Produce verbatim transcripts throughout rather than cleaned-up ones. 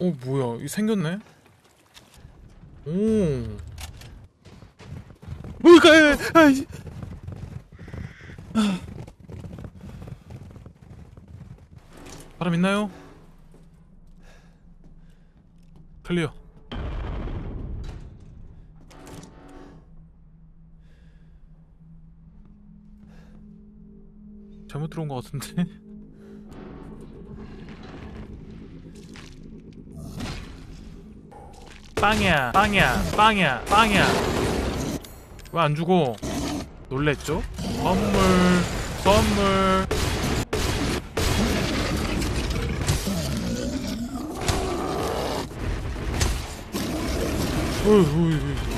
어 뭐야 이거 생겼네? 오 뭐가 아이 사람 있나요? 클리어. 잘못 들어온 것 같은데? 빵이야 빵이야 빵이야 빵이야. 왜 안 죽어? 놀랬죠? 선물 선물. 어이 어이 어이.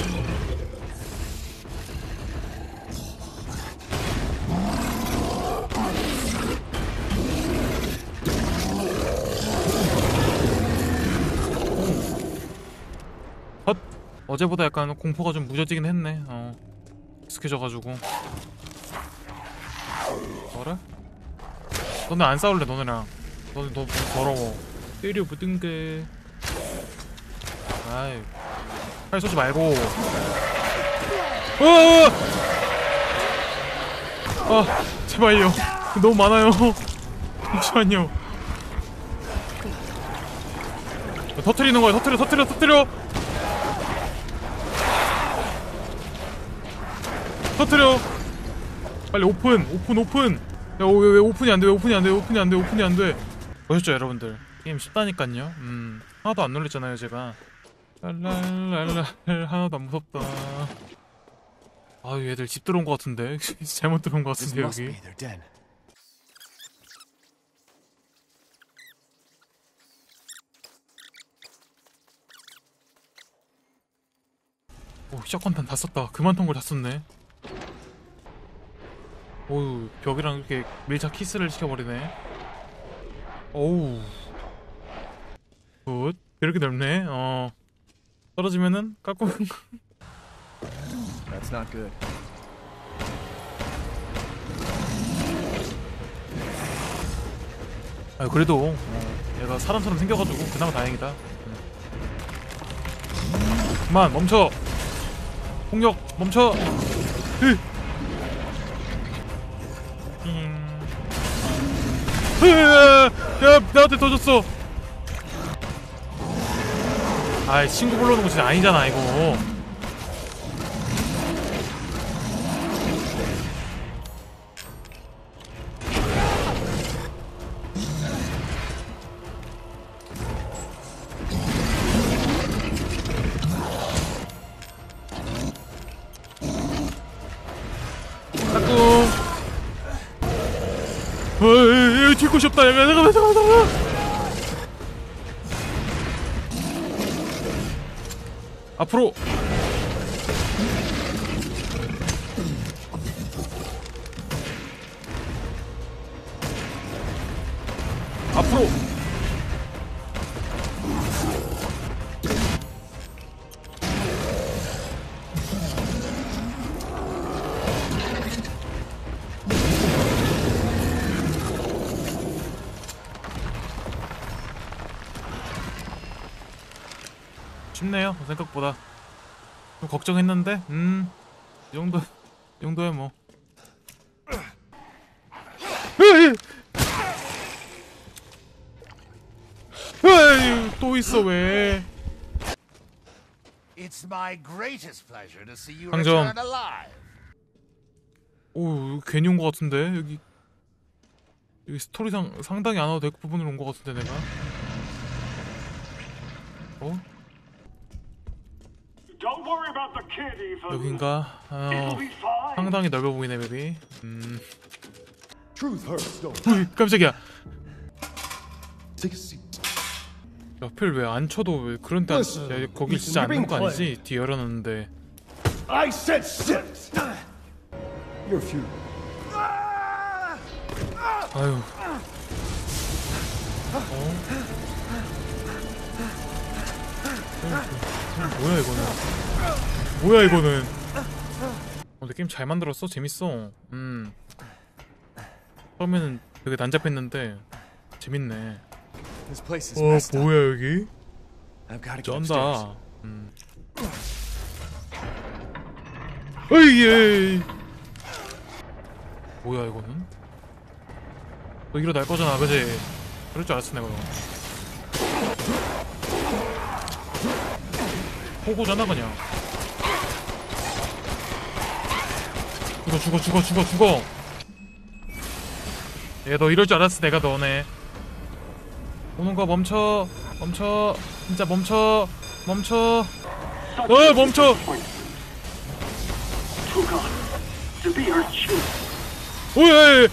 헛! 어제보다 약간 공포가 좀 무뎌지긴 했네. 어 익숙해져가지고. 뭐래? 너네 안 싸울래 너네랑. 너네 너무 더러워. 때려 부든게. 아이 팔 쏘지 말고. 어어어! 아 제발요. 너무 많아요. 잠시만요. 터트리는 거야. 터트려 터트려 터트려 터트려. 빨리 오픈 오픈 오픈. 야 왜 왜 오픈이 안돼. 왜 오픈이 안돼. 오픈이 안돼. 오픈이 안돼. 보셨죠 여러분들? 게임 쉽다니깐요. 음 하나도 안 놀랬잖아요 제가. 랄랄랄랄 하나도 안 무섭다. 아유 얘들 집 들어온 것 같은데. 잘못 들어온 것 같은데 여기. 오 샷건탄 다 썼다. 그만 턴 걸 다 썼네. 오우 벽이랑 이렇게 밀착 키스를 시켜버리네. 오우 굿. 이렇게 넓네. 어 떨어지면은 깎고. That's not good. 아 그래도 어, 얘가 사람처럼 생겨가지고 그나마 다행이다. 음. 그만 멈춰. 폭력 멈춰. 으. 으. 야 나한테 터졌어. 아이 친구 불러오는 거 진짜 아니잖아 이거. 따꿍. 어이 튈 곳이 없다. 잠깐만 잠깐만 잠깐만. 앞으로. 앞으로. 쉽네요 생각보다. 좀 걱정했는데 음 이 정도 이 정도야 뭐. 에이 또 있어 왜. 상점. 오 괜히 온 것 같은데 여기. 여기 스토리상 상당히 안 와도 될 부분으로 온 것 같은데 내가. 어? 여긴가? 어, 상당히 넓어 보이네 맵이. 음. 으이, 깜짝이야. 옆을 왜 안 쳐도 왜 그런 데. 야, 거기 진짜 안 넣는 거 아니지? 뒤 열어놨는데. 아유. 어? 뭐야 이거는. 뭐야 이거는. 어, 근데 게임 잘 만들었어. 재밌어. 음 처음에는 되게 난잡했는데 재밌네. This place is 어 messed up. 뭐야 여기? I've got to get upstairs. 쩐다. 음. 어이 뭐야 이거는? 너 이러 날 거잖아, 그지? 그럴 줄 알았어 내가. 호구잖아 그냥. 죽어 죽어 죽어 죽어 죽어. 얘 너 이럴 줄 알았어 내가. 너네 오는 거 멈춰 멈춰 진짜 멈춰 멈춰. 어 멈춰. 오예.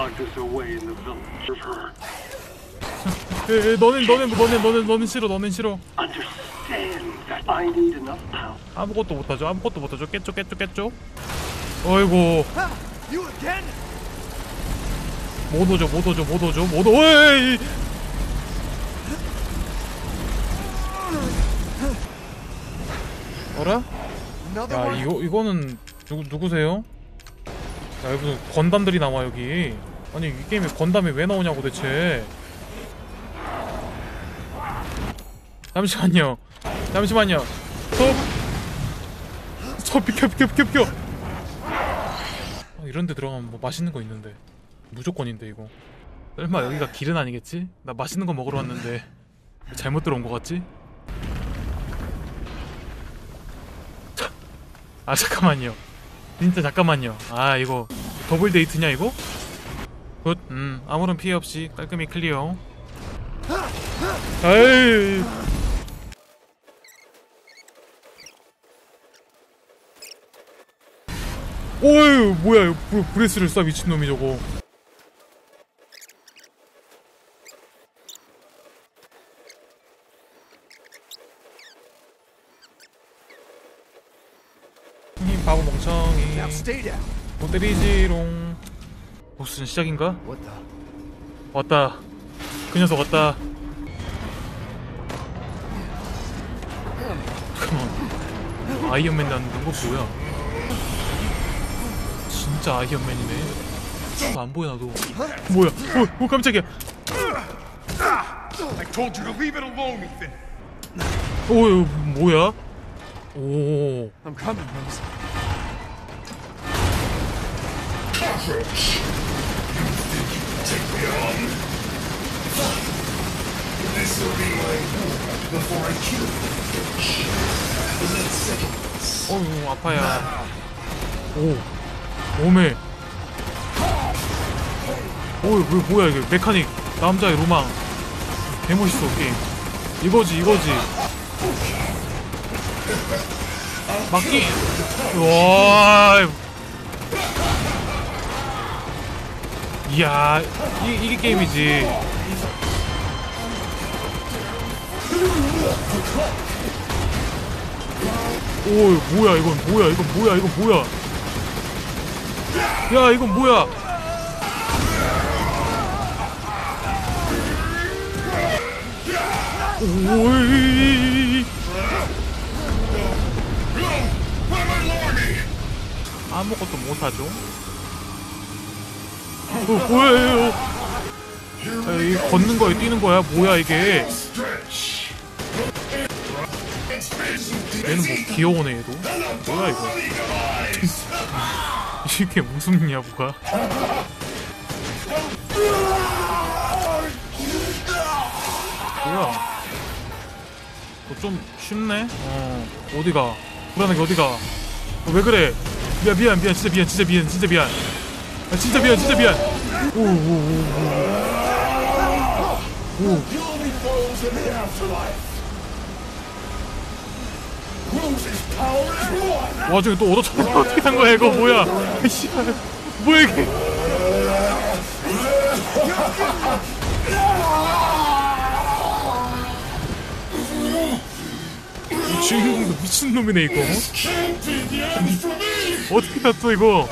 에 너는 너는 너는 너는 너는 싫어. 너는 싫어. 아무것도 못하죠. 아무것도 못하죠. 깼죠 깼죠 깼죠. 어이구. 못 오죠 못 오죠 못 오죠 못 오. 오이. 어라? 야 이거 이거는 누구 누구세요? 야 여기 건담들이 나와 여기. 아니 이 게임에 건담이 왜 나오냐고 대체. 잠시만요. 잠시만요. 스톱. 스톱 비켜 비켜 비켜 비켜. 아, 이런데 들어가면 뭐 맛있는 거 있는데 무조건인데 이거. 설마 여기가 길은 아니겠지? 나 맛있는 거 먹으러 왔는데 잘못 들어온 거 같지? 아 잠깐만요. 진짜 잠깐만요. 아 이거 더블 데이트냐 이거? 굿. 음 아무런 피해 없이 깔끔히 클리어. 에이. 오유 뭐야 이거 브레, 브레스를 쏴 미친놈이 저거. 이 바보 멍청이. 못 때리지롱. 무슨 시작인가? 왔다. 그 녀석 왔다. 잠깐만. 아이언맨 나는 거 뭐야? 진짜 아이언맨이네. 안 보여 나도. 뭐야? 오, 오 깜짝이야. 오 뭐야? 오. I'm coming, Rose. 어우 아파야. 오 오메. 오 뭐, 뭐야 이게 메카닉 남자의 로망. 개멋있어 게임. 이거지 이거지. 막기. 와. 이야 이, 이게 게임이지. 오 뭐야 이건 뭐야 이건 뭐야 이건 뭐야. 야 이건 뭐야. 오이. 아무것도 못하죠. 어, 뭐야 이거. 아, 이거 걷는 거야 뛰는 거야 뭐야 이게. 얘는 뭐 귀여우네 얘도. 뭐야 이거. 이게 무슨 야구가. 뭐야. 어, 좀 쉽네. 어 어디가 불안하게 어디가. 어, 왜 그래. 미안 미안 미안 진짜 미안 진짜 미안 진짜 미안. 아, 진짜 미안 진짜 미안. 오오오오. 오. 와 저기 또 얻어쳤어. 어떻게 한 거야 이거 뭐야. 씨발 뭐야 이게. 이 주인공도 미친놈이네 이거. 어떻게 다 또 이거.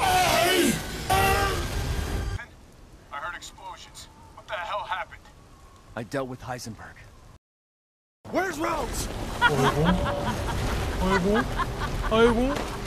I dealt with Heisenberg. Where's Rose? 아이고 아이고 아이고